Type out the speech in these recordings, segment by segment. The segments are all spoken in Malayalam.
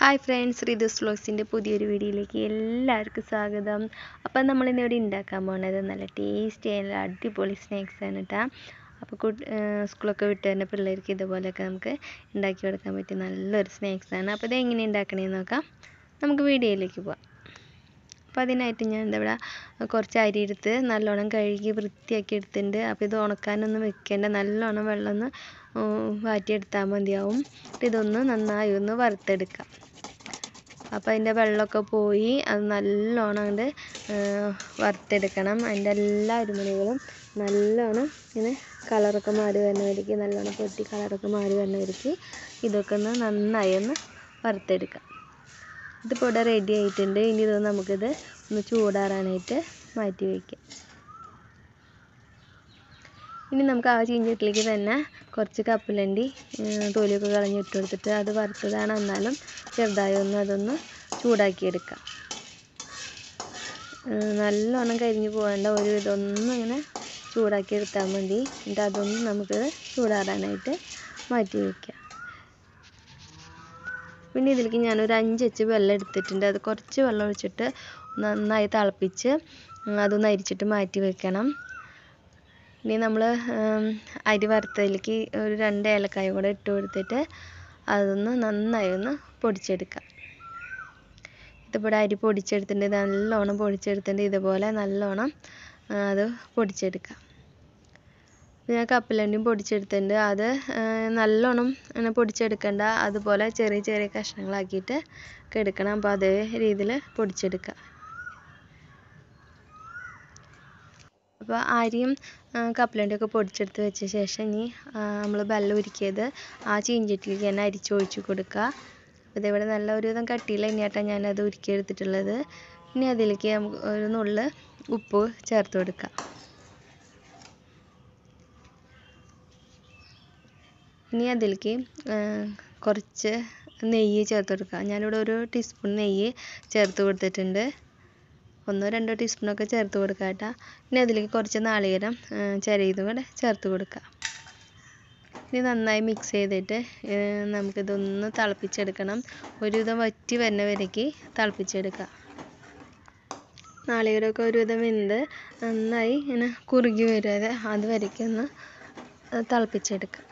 ഹായ് ഫ്രണ്ട്സ്, റിതുസ് വ്ലോഗ്സിൻ്റെ പുതിയൊരു വീഡിയോയിലേക്ക് എല്ലാവർക്കും സ്വാഗതം. അപ്പം നമ്മളിന്നിവിടെ ഉണ്ടാക്കാൻ പോകുന്നത് നല്ല ടേസ്റ്റി ആയിട്ടുള്ള അടിപൊളി സ്നാക്സാണ് കേട്ടോ. അപ്പോൾ സ്കൂളൊക്കെ വിട്ട് തന്നെ പിള്ളേർക്ക് ഇതുപോലെയൊക്കെ നമുക്ക് ഉണ്ടാക്കി കൊടുക്കാൻ പറ്റിയ നല്ലൊരു സ്നാക്സാണ്. അപ്പോൾ ഇതെങ്ങനെ ഉണ്ടാക്കണമെന്ന് നോക്കാം. നമുക്ക് വീഡിയോയിലേക്ക് പോവാം. അപ്പോൾ അതിനായിട്ട് ഞാൻ ഇവിടെ കുറച്ച് അരി എടുത്ത് നല്ലോണം കഴുകി വൃത്തിയാക്കി എടുത്തിട്ടുണ്ട്. അപ്പോൾ ഇത് ഉണക്കാനൊന്നും വെക്കേണ്ട, നല്ലോണം വെള്ളം ഒന്ന് വാറ്റിയെടുത്താൽ മതിയാവും. ഇതൊന്ന് നന്നായി ഒന്ന് വറുത്തെടുക്കാം. അപ്പോൾ അതിൻ്റെ വെള്ളമൊക്കെ പോയി അത് നല്ലോണം കൊണ്ട് വറുത്തെടുക്കണം. അതിൻ്റെ എല്ലാ അരിമണികളും നല്ലോണം ഇങ്ങനെ കളറൊക്കെ മാറി വരുന്നവർക്ക്, നല്ലോണം പൊട്ടി കളറൊക്കെ മാറി വരുന്നവർക്ക് ഇതൊക്കെ ഒന്ന് നന്നായി ഒന്ന് വറുത്തെടുക്കാം. ഇതിപ്പോൾ ഇവിടെ റെഡി ആയിട്ടുണ്ട്. ഇനി ഇത് നമുക്കിത് ഒന്ന് ചൂടാറാനായിട്ട് മാറ്റി വയ്ക്കാം. ഇനി നമുക്ക് ആ ചീഞ്ചട്ടിലേക്ക് തന്നെ കുറച്ച് കപ്പലണ്ടി തൊലിയൊക്കെ കളഞ്ഞിട്ട് കൊടുത്തിട്ട്, അത് വറുത്തതാണ് എന്നാലും ചെറുതായി അതൊന്ന് ചൂടാക്കിയെടുക്കാം. നല്ലോണം കരിഞ്ഞു പോകേണ്ട, ഒരു ഇതൊന്നും ഇങ്ങനെ ചൂടാക്കിയെടുത്താൽ മതി. എന്നിട്ട് അതൊന്ന് നമുക്ക് ചൂടാറാനായിട്ട് മാറ്റി വയ്ക്കാം. പിന്നെ ഇതിലേക്ക് ഞാനൊരു 5 അച്ച് വെള്ളം എടുത്തിട്ടുണ്ട്. അത് കുറച്ച് വെള്ളം ഒഴിച്ചിട്ട് നന്നായി തിളപ്പിച്ച് അതൊന്ന് അരിച്ചിട്ട് മാറ്റി വെക്കണം. ഇനി നമ്മൾ അരി വറുത്തതിലേക്ക് ഒരു 2 ഏലക്കായ കൂടെ ഇട്ട് കൊടുത്തിട്ട് അതൊന്ന് നന്നായി ഒന്ന് പൊടിച്ചെടുക്കാം. ഇതിപ്പോൾ അരി പൊടിച്ചെടുത്തിട്ടുണ്ട്, നല്ലോണം പൊടിച്ചെടുത്തിട്ടുണ്ട്. ഇതുപോലെ നല്ലോണം അത് പൊടിച്ചെടുക്കാം. ഞാൻ കപ്പലണ്ടിയും പൊടിച്ചെടുത്തിട്ടുണ്ട്. അത് നല്ലോണം അങ്ങനെ പൊടിച്ചെടുക്കണ്ട, അതുപോലെ ചെറിയ ചെറിയ കഷ്ണങ്ങളാക്കിയിട്ട് എടുക്കണം. അപ്പോൾ അതേ രീതിയിൽ പൊടിച്ചെടുക്കുക. അപ്പോൾ അരിയും കപ്പലണ്ടിയൊക്കെ പൊടിച്ചെടുത്ത് വെച്ച ശേഷം ഇനി നമ്മൾ വെള്ളം ഉരുക്കിയത് ആ ചീഞ്ചട്ടിയിലേക്ക് തന്നെ അരിച്ചൊഴിച്ച് കൊടുക്കുക. അപ്പോൾ ഇതിവിടെ നല്ല ഒരുവിധം കട്ടിയില്ല ഇനിയായിട്ടാണ് ഞാനത് ഉരുക്കിയെടുത്തിട്ടുള്ളത്. ഇനി അതിലേക്ക് നമുക്ക് ഒരു നുള്ള് ഉപ്പ് ചേർത്ത് കൊടുക്കുക. ഇനി അതിലേക്ക് കുറച്ച് നെയ്യ് ചേർത്ത് കൊടുക്കുക. ഞാനിവിടെ 1 ടീസ്പൂൺ നെയ്യ് ചേർത്ത് കൊടുത്തിട്ടുണ്ട്. 1-2 ടീസ്പൂണൊക്കെ ചേർത്ത് കൊടുക്കുക കേട്ടോ. ഇനി അതിലേക്ക് കുറച്ച് നാളികേരം ചിരകിയതും കൂടെ ചേർത്ത് കൊടുക്കുക. ഇനി നന്നായി മിക്സ് ചെയ്തിട്ട് നമുക്കിതൊന്ന് തിളപ്പിച്ചെടുക്കണം. ഒരുവിധം വറ്റി വരുന്നവരേക്ക് തിളപ്പിച്ചെടുക്കുക. നാളികേരമൊക്കെ ഒരുവിധം വെന്ത് നന്നായി ഇങ്ങനെ കുറുകി വരാതെ അതുവരേക്കും ഒന്ന് തിളപ്പിച്ചെടുക്കുക.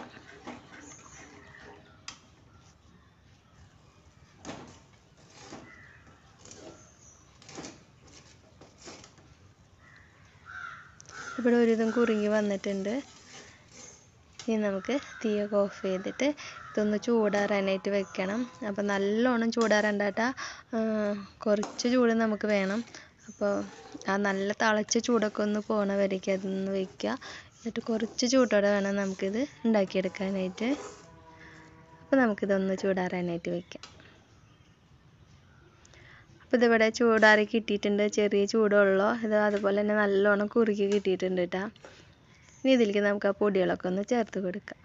ഇവിടെ ഒരുവിധം കുറുകി വന്നിട്ടുണ്ട്. ഇനി നമുക്ക് തീയൊക്കെ ഓഫ് ചെയ്തിട്ട് ഇതൊന്ന് ചൂടാറാനായിട്ട് വെക്കണം. അപ്പോൾ നല്ലോണം ചൂടാറണ്ട കേട്ടോ, കുറച്ച് ചൂട് നമുക്ക് വേണം. അപ്പോൾ ആ നല്ല തിളച്ച ചൂടൊക്കെ ഒന്ന് പോണ വരേക്ക് അതൊന്ന് വയ്ക്കുക. എന്നിട്ട് കുറച്ച് ചൂടോടെ വേണം നമുക്കിത് ഉണ്ടാക്കിയെടുക്കാനായിട്ട്. അപ്പോൾ നമുക്കിതൊന്ന് ചൂടാറാനായിട്ട് വയ്ക്കാം. അപ്പോൾ ഇതിവിടെ ചൂടാറി കിട്ടിയിട്ടുണ്ട്. ചെറിയ ചൂടുള്ളൂ ഇത്, അതുപോലെ തന്നെ നല്ലോണം കുറുകി കിട്ടിയിട്ടുണ്ട് കേട്ടോ. ഇനി ഇതിലേക്ക് നമുക്ക് ആ പൊടികളൊക്കെ ഒന്ന് ചേർത്ത് കൊടുക്കാം.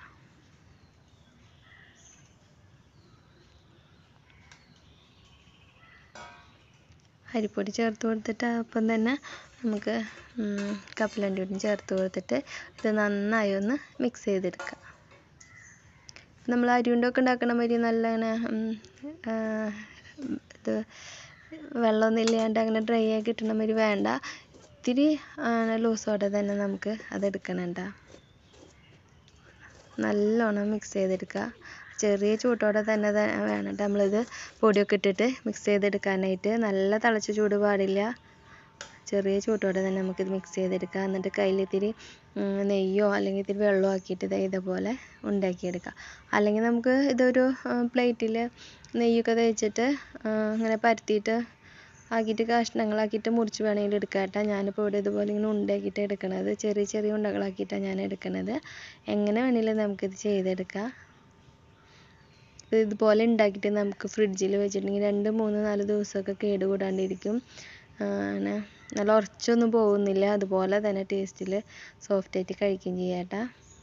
അരിപ്പൊടി ചേർത്ത് കൊടുത്തിട്ട് അപ്പം തന്നെ നമുക്ക് കപ്പലണ്ടി പൊടിയും ചേർത്ത് കൊടുത്തിട്ട് ഇത് നന്നായി ഒന്ന് മിക്സ് ചെയ്തെടുക്കാം. നമ്മൾ അരിയുണ്ടൊക്കെ ഉണ്ടാക്കണ മാതിരി നല്ല അങ്ങനെ ഇത് വെള്ളമൊന്നും ഇല്ലാണ്ട് അങ്ങനെ ഡ്രൈ ആയി കിട്ടണ മാതിരി വേണ്ട. ഇത്തിരി ലൂസോടെ തന്നെ നമുക്ക് അതെടുക്കണണ്ട. നല്ലോണം മിക്സ് ചെയ്തെടുക്കുക. ചെറിയ ചൂട്ടോടെ തന്നെ വേണം നമ്മളിത് പൊടിയൊക്കെ ഇട്ടിട്ട് മിക്സ് ചെയ്തെടുക്കാനായിട്ട്. നല്ല തിളച്ച ചൂട് പാടില്ല, ചെറിയ ചൂട്ടോടെ തന്നെ നമുക്കിത് മിക്സ് ചെയ്തെടുക്കുക. എന്നിട്ട് കയ്യിലിത്തിരി നെയ്യോ അല്ലെങ്കിൽ ഇത്തിരി വെള്ളമോ ആക്കിയിട്ട് ഇതേപോലെ ഉണ്ടാക്കിയെടുക്കുക. അല്ലെങ്കിൽ നമുക്ക് ഇതൊരു പ്ലേറ്റിൽ നെയ്യൊക്കെ തേച്ചിട്ട് ഇങ്ങനെ പരത്തിയിട്ട് ആക്കിയിട്ട് കഷ്ണങ്ങളാക്കിയിട്ട് മുറിച്ച് വേണമെങ്കിൽ എടുക്കാം കേട്ടോ. ഞാനിപ്പോൾ ഇവിടെ ഇതുപോലെ ഇങ്ങനെ ഉണ്ടാക്കിയിട്ട് എടുക്കണത്, ചെറിയ ചെറിയ ഉണ്ടകളാക്കിയിട്ടാണ് ഞാൻ എടുക്കണത്. എങ്ങനെ വേണമെങ്കിലും നമുക്കിത് ചെയ്തെടുക്കാം. ഇതുപോലെ ഉണ്ടാക്കിയിട്ട് നമുക്ക് ഫ്രിഡ്ജിൽ വെച്ചിട്ടുണ്ടെങ്കിൽ 2, 3, 4 ദിവസമൊക്കെ കേടുകൂടാണ്ടിരിക്കും. അങ്ങനെ നല്ല ഉറച്ചൊന്നും പോകുന്നില്ല, അതുപോലെ തന്നെ ടേസ്റ്റിൽ സോഫ്റ്റായിട്ട് കഴിക്കുകയും ചെയ്യാം കേട്ടോ.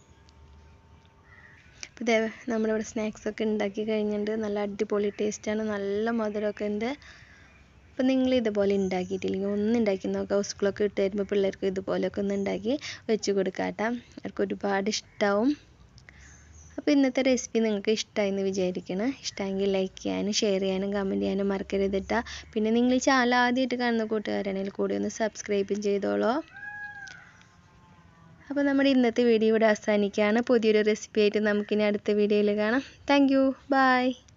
അപ്പോൾ ഇതേ നമ്മളിവിടെ സ്നാക്സൊക്കെ ഉണ്ടാക്കി കഴിഞ്ഞിട്ടുണ്ട്. നല്ല അടിപൊളി ടേസ്റ്റാണ്, നല്ല മധുരമൊക്കെ ഉണ്ട്. അപ്പോൾ നിങ്ങൾ ഇതുപോലെ ഉണ്ടാക്കിയിട്ടില്ലെങ്കിൽ ഒന്ന് ഉണ്ടാക്കി നോക്കാം. സ്കൂളൊക്കെ വിട്ട് വരുമ്പോൾ പിള്ളേർക്ക് ഇതുപോലെയൊക്കെ ഒന്ന് ഉണ്ടാക്കി വെച്ച് കൊടുക്കാം കേട്ടോ. അവർക്ക് ഒരുപാട് ഇഷ്ടമാവും. അപ്പോൾ ഇന്നത്തെ റെസിപ്പി നിങ്ങൾക്ക് ഇഷ്ടമായെന്ന് വിചാരിക്കണം. ഇഷ്ടമെങ്കിൽ ലൈക്ക് ചെയ്യാനും ഷെയർ ചെയ്യാനും കമൻറ്റ് ചെയ്യാനും മറക്കരുത് കേട്ടോ. പിന്നെ നിങ്ങൾ ഈ ചാനൽ ആദ്യമായിട്ട് കാണുന്ന കൂട്ടുകാരാണെങ്കിൽ കൂടി ഒന്ന് സബ്സ്ക്രൈബും ചെയ്തോളൂ. അപ്പോൾ നമ്മുടെ ഇന്നത്തെ വീഡിയോ ഇവിടെ അവസാനിക്കുകയാണ്. പുതിയൊരു റെസിപ്പി ആയിട്ട് നമുക്കിനി അടുത്ത വീഡിയോയിൽ കാണാം. Thank you. ബൈ.